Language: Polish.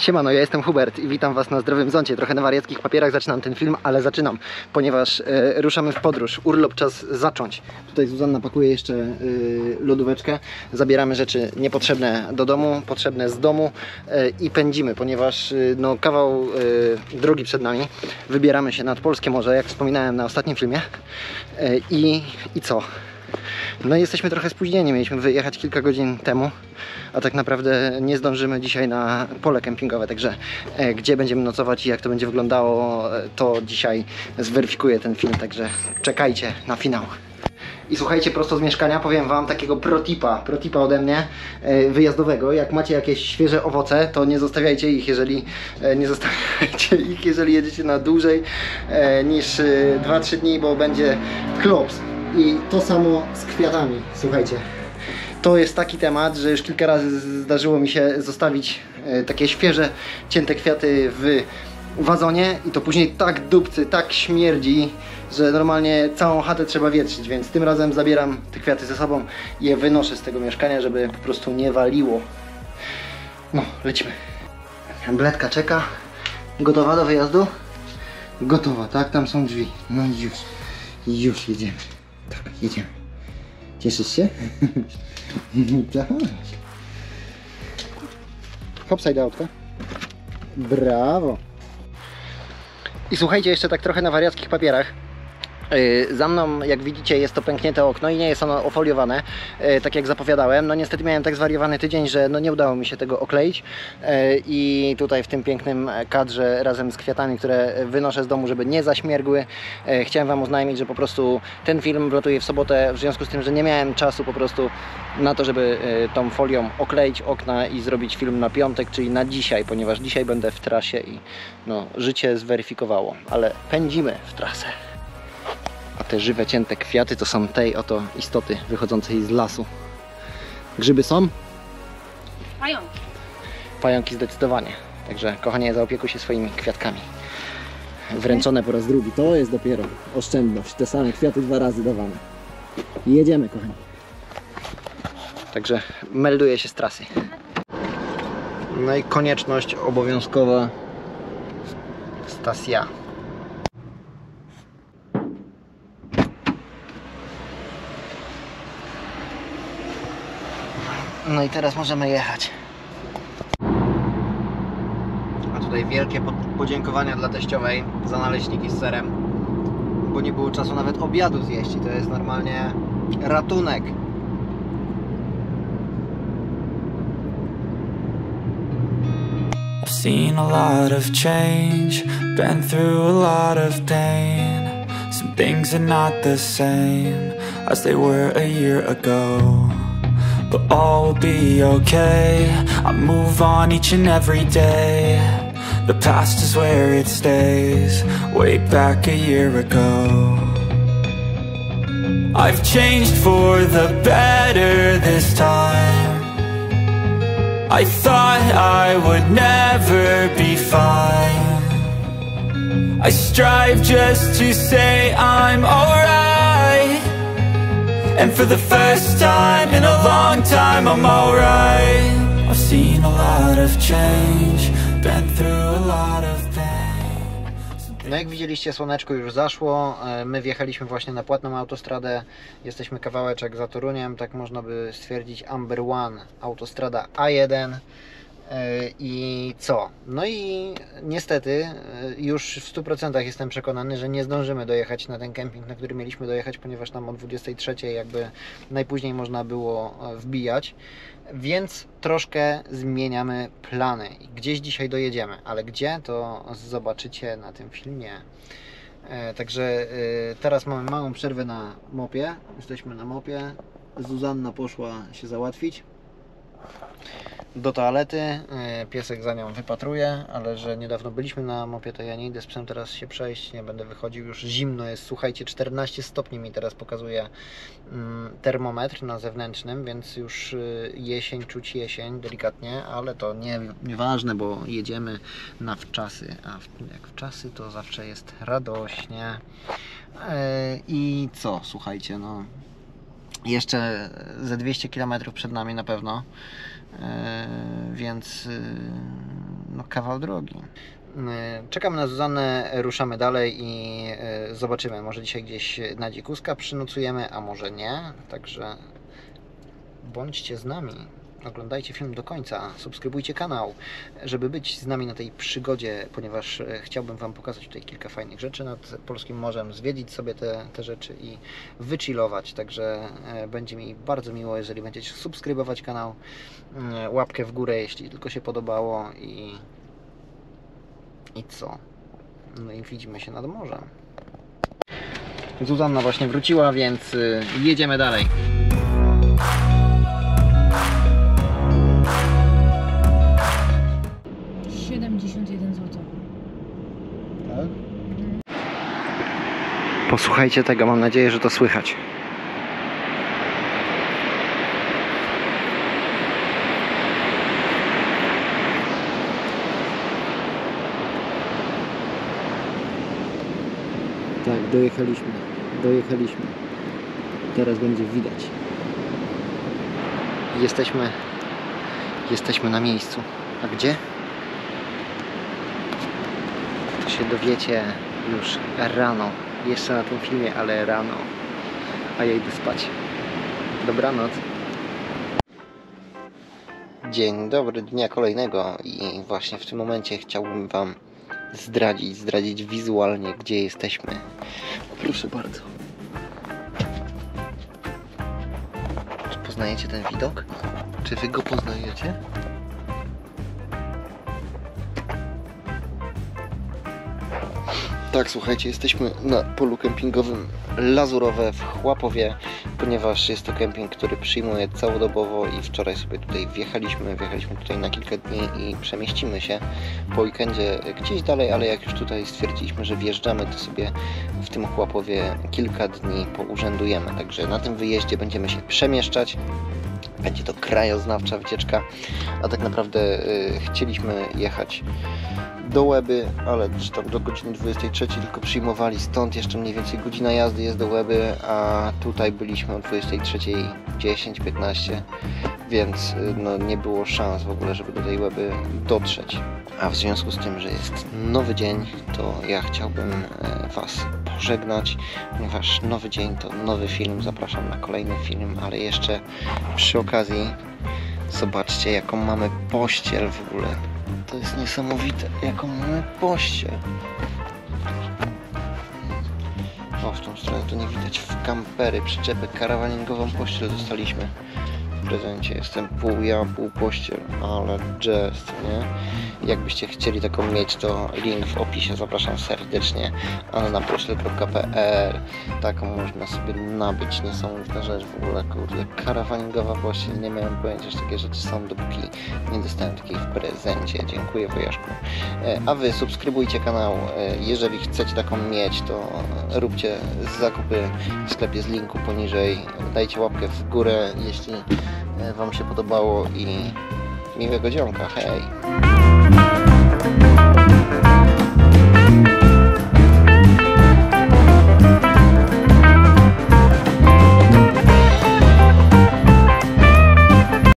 Siemano, ja jestem Hubert i witam Was na Zdrowym Zoncie. Trochę na wariackich papierach zaczynam ten film, ale zaczynam, ponieważ ruszamy w podróż. Urlop czas zacząć. Tutaj Zuzanna pakuje jeszcze lodóweczkę. Zabieramy rzeczy niepotrzebne do domu, potrzebne z domu i pędzimy, ponieważ no, kawał drogi przed nami. Wybieramy się nad Polskie Morze, jak wspominałem na ostatnim filmie. I co? No jesteśmy trochę spóźnieni, mieliśmy wyjechać kilka godzin temu, a tak naprawdę nie zdążymy dzisiaj na pole kempingowe, także gdzie będziemy nocować i jak to będzie wyglądało, to dzisiaj zweryfikuję ten film, także czekajcie na finał. I słuchajcie, prosto z mieszkania powiem Wam takiego protipa ode mnie wyjazdowego. Jak macie jakieś świeże owoce, to nie zostawiajcie ich, jeżeli jedziecie na dłużej niż 2-3 dni, bo będzie klops. I to samo z kwiatami, słuchajcie. To jest taki temat, że już kilka razy zdarzyło mi się zostawić takie świeże, cięte kwiaty w wazonie i to później tak dupcy, tak śmierdzi, że normalnie całą chatę trzeba wietrzyć, więc tym razem zabieram te kwiaty ze sobą i je wynoszę z tego mieszkania, żeby po prostu nie waliło. No, lecimy. Ambletka czeka. Gotowa do wyjazdu? Gotowa, tak? Tam są drzwi. No już jedziemy. Tak, jedziemy. Cieszysz się? Hopside autka. Brawo. I słuchajcie, jeszcze tak trochę na wariackich papierach. Za mną, jak widzicie, jest to pęknięte okno i nie jest ono ofoliowane, tak jak zapowiadałem. No niestety miałem tak zwariowany tydzień, że no nie udało mi się tego okleić i tutaj w tym pięknym kadrze razem z kwiatami, które wynoszę z domu, żeby nie zaśmiergły, chciałem Wam oznajmić, że po prostu ten film wlatuje w sobotę, w związku z tym, że nie miałem czasu po prostu na to, żeby tą folią okleić okna i zrobić film na piątek, czyli na dzisiaj, ponieważ dzisiaj będę w trasie i no, życie zweryfikowało, ale pędzimy w trasę. A te żywe, cięte kwiaty to są tej oto istoty wychodzącej z lasu. Grzyby są? Pająki. Pająki zdecydowanie. Także kochanie, zaopiekuj się swoimi kwiatkami. Wręczone po raz drugi. To jest dopiero oszczędność. Te same kwiaty 2 razy dawane. Jedziemy, kochani. Także melduję się z trasy. No i konieczność obowiązkowa. Stacja. No i teraz możemy jechać. A tutaj wielkie podziękowania dla teściowej za naleśniki z serem, bo nie było czasu nawet obiadu zjeść i to jest normalnie ratunek. I've seen a lot of change, been through a lot of pain. Some things are not the same as they were a year ago, but all will be okay. I move on each and every day. The past is where it stays, way back a year ago. I've changed for the better this time. I thought I would never be fine. I strive just to say I'm alright, and for the first time in a long time I'm alright. I've seen a lot of change, been through a lot of pain. No jak widzieliście, słoneczko już zaszło. My wjechaliśmy właśnie na płatną autostradę. Jesteśmy kawałeczek za Toruniem, tak można by stwierdzić Number One, autostrada A1. I co? No i niestety już w 100% jestem przekonany, że nie zdążymy dojechać na ten kemping, na który mieliśmy dojechać, ponieważ tam o 23 jakby najpóźniej można było wbijać, więc troszkę zmieniamy plany. Gdzieś dzisiaj dojedziemy, ale gdzie, to zobaczycie na tym filmie. Także teraz mamy małą przerwę na mopie. Jesteśmy na mopie. Zuzanna poszła się załatwić do toalety, piesek za nią wypatruje, ale że niedawno byliśmy na mopie, to ja nie idę z psem teraz się przejść, nie będę wychodził, już zimno jest, słuchajcie, 14 stopni mi teraz pokazuje termometr na zewnętrznym, więc już jesień, czuć jesień delikatnie, ale to nieważne, bo jedziemy na wczasy, a jak wczasy to zawsze jest radośnie. I co, słuchajcie, no jeszcze ze 200 km przed nami na pewno, więc no kawał drogi. Czekamy na Zuzannę, ruszamy dalej i zobaczymy, może dzisiaj gdzieś na Dzikuska przynocujemy, a może nie, także bądźcie z nami, oglądajcie film do końca, subskrybujcie kanał, żeby być z nami na tej przygodzie, ponieważ chciałbym Wam pokazać tutaj kilka fajnych rzeczy nad polskim morzem, zwiedzić sobie te rzeczy i wychillować, także będzie mi bardzo miło, jeżeli będziecie subskrybować kanał, łapkę w górę, jeśli tylko się podobało i co? No i widzimy się nad morzem. Zuzanna właśnie wróciła, więc jedziemy dalej. Tak? Posłuchajcie tego, mam nadzieję, że to słychać. Tak, dojechaliśmy. Teraz będzie widać. Jesteśmy na miejscu. A gdzie? To się dowiecie już rano. Jeszcze na tym filmie, ale rano. A ja idę spać. Dobranoc. Dzień dobry, dnia kolejnego i właśnie w tym momencie chciałbym Wam zdradzić wizualnie, gdzie jesteśmy. Proszę bardzo. Czy poznajecie ten widok? Czy Wy go poznajecie? Tak, słuchajcie, jesteśmy na polu kempingowym Lazurowe w Chłapowie, ponieważ jest to kemping, który przyjmuje całodobowo i wczoraj sobie tutaj wjechaliśmy tutaj na kilka dni i przemieścimy się po weekendzie gdzieś dalej, ale jak już tutaj stwierdziliśmy, że wjeżdżamy, to sobie w tym Chłapowie kilka dni pourzędujemy, także na tym wyjeździe będziemy się przemieszczać. Będzie to krajoznawcza wycieczka, a tak naprawdę chcieliśmy jechać do Łeby, ale tam do godziny 23 tylko przyjmowali, stąd jeszcze mniej więcej godzina jazdy jest do Łeby, a tutaj byliśmy o 23:10-15, więc no, nie było szans w ogóle, żeby do tej Łeby dotrzeć. A w związku z tym, że jest nowy dzień, to ja chciałbym Was pożegnać, ponieważ nowy dzień to nowy film, zapraszam na kolejny film, ale jeszcze przy okazji zobaczcie, jaką mamy pościel w ogóle. To jest niesamowite, jaką mamy pościel. O, w tą stronę to nie widać. W kampery, przyczepę karawaningową pościel dostaliśmy w prezencie. Jestem pół ja, pół pościel, ale jazz, nie? Jakbyście chcieli taką mieć, to link w opisie, zapraszam serdecznie. annapościel.pl. Taką można sobie nabyć, niesamowita rzecz w ogóle, kurde. Karawaningowa pościel, nie miałem pojęcia, że takie rzeczy są, dopóki nie dostałem takiej w prezencie. Dziękuję, wujaszku. A Wy subskrybujcie kanał, jeżeli chcecie taką mieć, to róbcie zakupy w sklepie z linku poniżej. Dajcie łapkę w górę, jeśli Wam się podobało i miłego dzionka, hej!